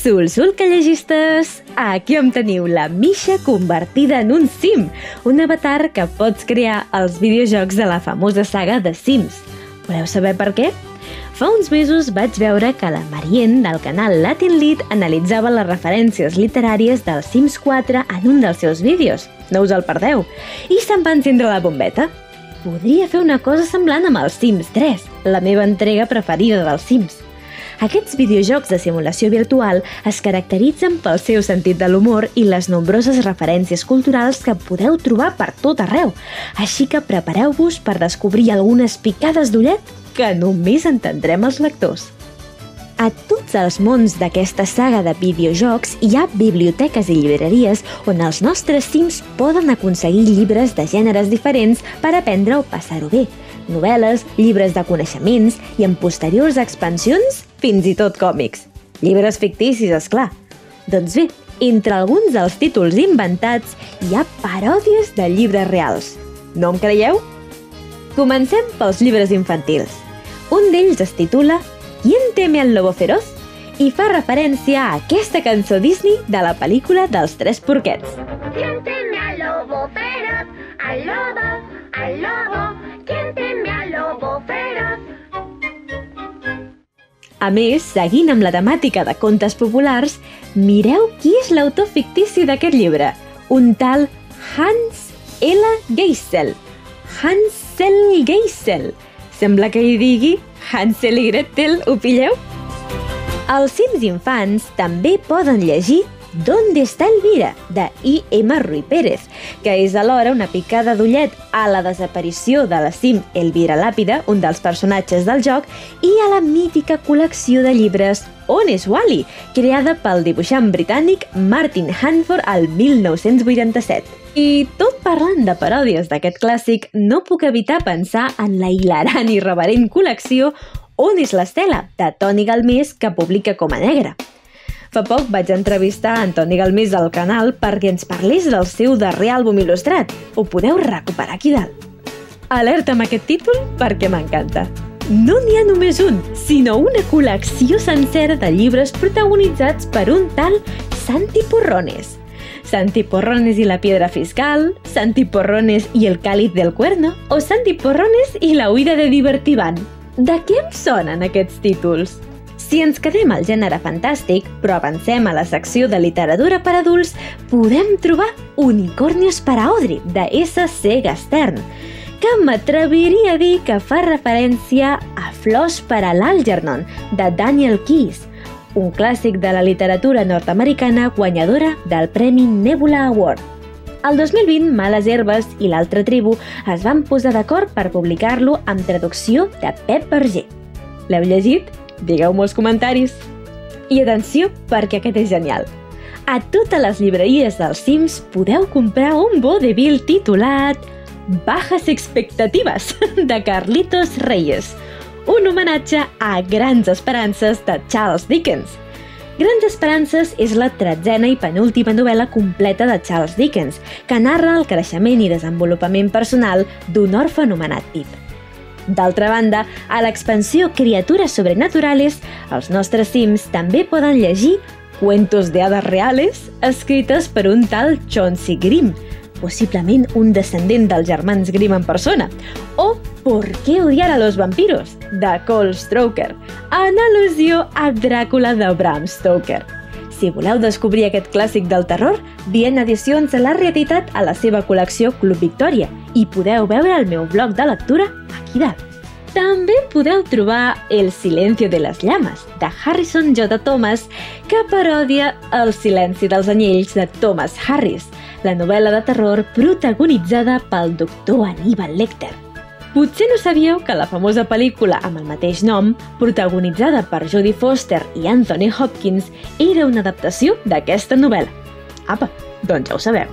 Sul, callegistes! Aquí em teniu la Misha convertida en un sim, un avatar que pots crear als videojocs de la famosa saga de Sims. Voleu saber per què? Fa uns mesos vaig veure que la Marien del canal Latin Lit analitzava les referències literàries del Sims 4 en un dels seus vídeos. No us el perdeu! I se'm va encendre la bombeta. Podria fer una cosa semblant amb el Sims 3, la meva entrega preferida dels Sims. Aquests videojocs de simulació virtual es caracteritzen pel seu sentit de l'humor i les nombroses referències culturals que podeu trobar per tot arreu, així que prepareu-vos per descobrir algunes picades d'ullet que només entendrem els lectors. A tots els mons d'aquesta saga de videojocs hi ha biblioteques i llibreries on els nostres sims poden aconseguir llibres de gèneres diferents per aprendre o passar-ho bé. Novel·les, llibres de coneixements i en posteriors expansions, fins i tot còmics. Llibres ficticis, esclar. Doncs bé, entre alguns dels títols inventats hi ha paròdies de llibres reals. No em creieu? Comencem pels llibres infantils. Un d'ells es titula ¿Quién teme al lobo feroz? I fa referència a aquesta cançó Disney de la pel·lícula dels Tres Porquets. ¿Quién teme al lobo feroz? Al lobo, al lobo. ¿Quién teme al lobo feroz? A més, seguint amb la temàtica de contes populars, mireu qui és l'autor fictici d'aquest llibre, un tal Hans L. Geisel. Hansel Geisel. Sembla que hi digui Hansel i Gretel, ho pilleu? Els sims infants també poden llegir ¿Dónde está Elvira?, de I.M. Ruy Pérez, que és alhora una picada d'ullet a la desaparició de la sim Elvira Làpida, un dels personatges del joc, i a la mítica col·lecció de llibres On és Wally?, creada pel dibuixant britànic Martin Handford al 1987. I tot parlant de paròdies d'aquest clàssic, no puc evitar pensar en la hilarant i irreverent col·lecció On és l'Estela?, de Toni Galmés, que publica Com a Negre. Fa poc vaig entrevistar Antoni Galmés al canal perquè ens parlés del seu darrer àlbum il·lustrat. Ho podeu recuperar aquí dalt. Alerta amb aquest títol perquè m'encanta. No n'hi ha només un, sinó una col·lecció sencera de llibres protagonitzats per un tal Santi Porrones. Santi Porrones i la piedra fiscal, Santi Porrones i el cáliz del cuerno o Santi Porrones i la huida de Divertibán. De què em sonen aquests títols? Si ens quedem al gènere fantàstic, però avancem a la secció de literatura per adults, podem trobar Unicornios para Audrey, de S.C. Gastern, que m'atreviria a dir que fa referència a Flors per a l'Algernon, de Daniel Keyes, un clàssic de la literatura nord-americana guanyadora del Premi Nebula Award. El 2020, Males Herbes i l'altra tribu es van posar d'acord per publicar-lo amb traducció de Pep Verger. L'heu llegit? Digueu-m'ho als comentaris. I atenció, perquè aquest és genial. A totes les llibreries dels Sims podeu comprar un vodevil titulat Bajas expectatives, de Carlitos Reyes, un homenatge a Grans esperances de Charles Dickens. Grans esperances és la 13a i penúltima novel·la completa de Charles Dickens, que narra el creixement i desenvolupament personal d'un orfe anomenat Pip. D'altra banda, a l'expansió Criatures Sobrenaturales, els nostres sims també poden llegir Cuentos de hadas reales, escrites per un tal Chauncey Grimm, possiblement un descendent dels germans Grimm en persona, o ¿Por qué odiar a los vampiros?, de Cole Stroker, en al·lusió a Dràcula de Bram Stoker. Si voleu descobrir aquest clàssic del terror, Viena Edicions l'ha reeditat a la seva col·lecció Club Victòria i podeu veure el meu blog de lectura aquí dalt. També podeu trobar El silencio de les llames, de Harrison J. Thomas, que parodia El silenci dels anyells de Thomas Harris, la novel·la de terror protagonitzada pel doctor Aníbal Lecter. Potser no sabíeu que la famosa pel·lícula amb el mateix nom, protagonitzada per Jodie Foster i Anthony Hopkins, era una adaptació d'aquesta novel·la. Apa, doncs ja ho sabeu.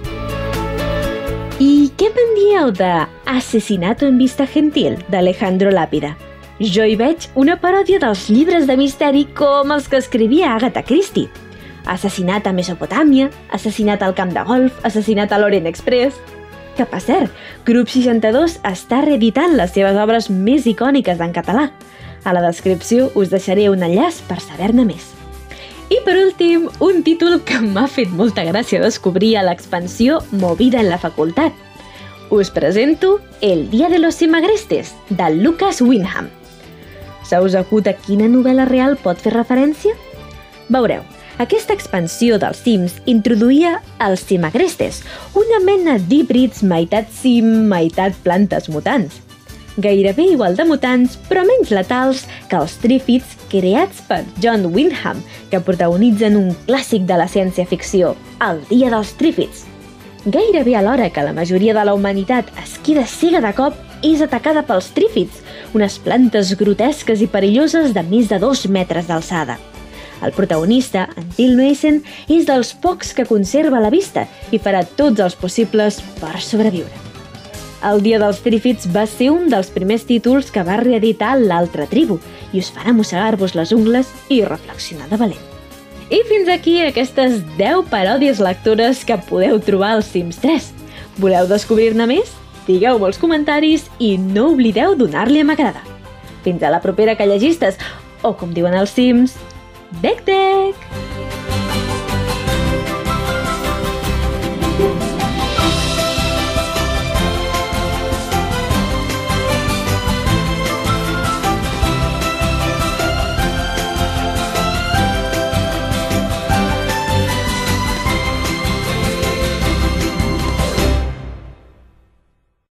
I què me'n dieu de Asesinato en vista gentil, d'Alejandro Lápida? Jo hi veig una paròdia dels llibres de misteri com els que escrivia Agatha Christie. Assassinat a Mesopotàmia, assassinat al camp de golf, assassinat a l'Orient Express... Que, per cert, Grup 62 està reeditant les seves obres més icòniques en català. A la descripció us deixaré un enllaç per saber-ne més. I per últim, un títol que m'ha fet molta gràcia descobrir a l'expansió Movida en la facultat. Us presento El Día de los Simagrestes, de Lucas Wyndham. Se us acut a quina novel·la real pot fer referència? Veureu, aquesta expansió dels Sims introduïa els Simagrestes, una mena d'híbrids meitat sim, meitat plantes mutants. Gairebé igual de mutants, però menys letals que els Triffids creats per John Wyndham, que protagonitzen un clàssic de la ciència-ficció, El Dia dels Triffids. Gairebé alhora que la majoria de la humanitat es queda cega de cop, és atacada pels Triffids, unes plantes grotesques i perilloses de més de 2 metres d'alçada. El protagonista, en Bill Mason, és dels pocs que conserva la vista i farà tots els possibles per sobreviure. El Dia dels Triffids va ser un dels primers títols que va reeditar l'altra tribu i us farà mossegar-vos les ungles i reflexionar de valent. I fins aquí aquestes 10 paròdies lectores que podeu trobar als Sims 3. Voleu descobrir-ne més? Digueu-ho als comentaris i no oblideu donar-li a m'agrada. Fins a la propera que llegistes, o com diuen els Sims, bec-dec!